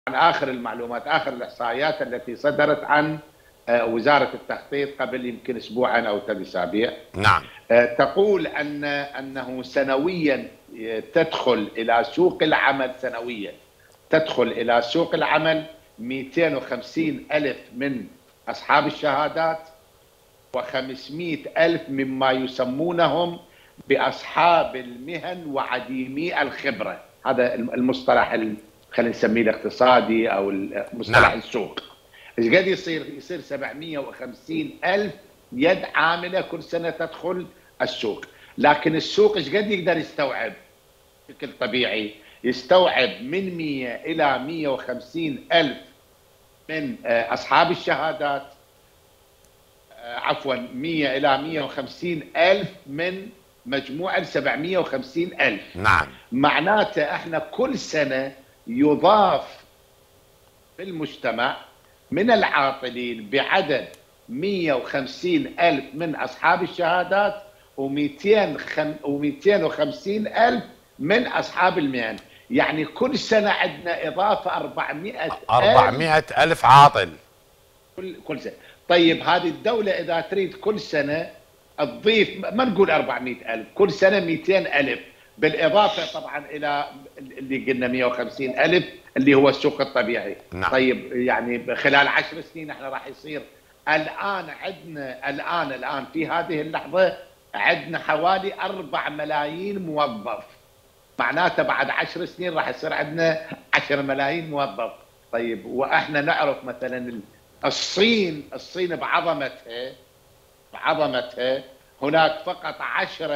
عن آخر المعلومات، آخر الإحصائيات التي صدرت عن وزارة التخطيط قبل يمكن أسبوعين أو 3 أسابيع. نعم. تقول أنه سنويا تدخل إلى سوق العمل، سنويا تدخل إلى سوق العمل 250 ألف من أصحاب الشهادات و500 ألف مما يسمونهم بأصحاب المهن وعديمي الخبرة. هذا المصطلح خلينا نسميه الاقتصادي أو مصطلح نعم. السوق. ايش قد يصير 750 ألف يد عاملة كل سنة تدخل السوق. لكن السوق ايش قد يقدر يستوعب؟ بشكل طبيعي يستوعب من 100 إلى 150 ألف من أصحاب الشهادات، عفوا 100 إلى 150 ألف من مجموعة 750 ألف. نعم. معناته احنا كل سنة يضاف في المجتمع من العاطلين بعدد 150 ألف من أصحاب الشهادات و250 ألف من أصحاب المهن. يعني كل سنة عندنا إضافة 400 ألف عاطل كل سنة. طيب هذه الدولة إذا تريد كل سنة تضيف، ما نقول 400 ألف، كل سنة 200 ألف، بالإضافة طبعا إلى اللي قلنا 150 ألف اللي هو السوق الطبيعي. نعم. طيب يعني خلال 10 سنين احنا راح يصير الآن عندنا الآن في هذه اللحظة عندنا حوالي 4 ملايين موظف. معناته بعد 10 سنين راح يصير عندنا 10 ملايين موظف. طيب واحنا نعرف مثلا الصين بعظمتها هناك فقط 10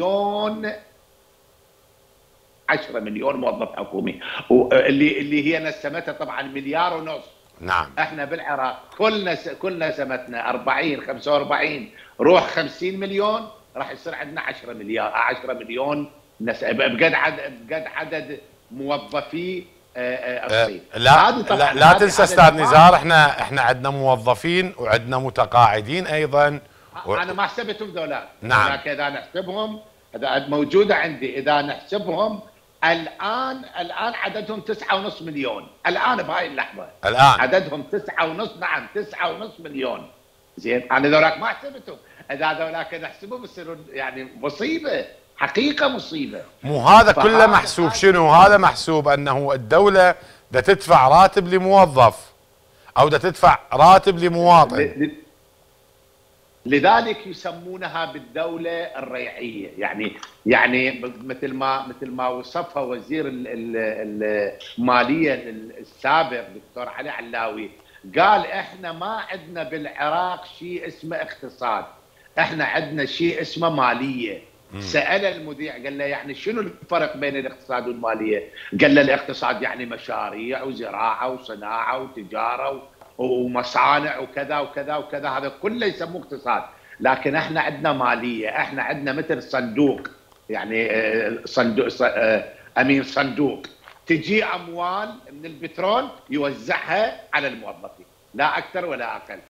مليون موظف حكومي، اللي هي نسمتها طبعا 1.5 مليار. نعم. احنا بالعراق كلنا سمتنا 40 45 روح 50 مليون، راح يصير عندنا 10 مليون بقد عدد موظفي الصين. لا تنسى استاذ نزار، احنا عندنا موظفين وعندنا متقاعدين ايضا. انا ما حسبتهم ذولاك. نعم. لكن اذا نحسبهم، موجوده عندي، اذا نحسبهم الان عددهم 9.5 مليون الان بهاي اللحظه. الان عددهم 9.5، نعم 9.5 مليون. زين انا ذولاك ما حسبتهم، اذا ذولاك نحسبهم يصيرون يعني مصيبه، حقيقه مصيبه. مو هذا كله محسوب شنو؟ هذا محسوب انه الدوله بدها تدفع راتب لموظف او بدها تدفع راتب لمواطن. لذلك يسمونها بالدولة الريعية. يعني مثل ما وصفها وزير المالية السابق دكتور علي علاوي، قال احنا ما عندنا بالعراق شيء اسمه اقتصاد، احنا عندنا شيء اسمه مالية. سأل المذيع قال له يعني شنو الفرق بين الاقتصاد والمالية؟ قال له الاقتصاد يعني مشاريع وزراعة وصناعة وتجارة ومصانع وكذا وكذا وكذا، هذا كله يسموه اقتصاد. لكن احنا عندنا ماليه، احنا عندنا مثل صندوق، يعني صندوق امين صندوق، تجي اموال من البترول يوزعها على الموظفين، لا اكثر ولا اقل.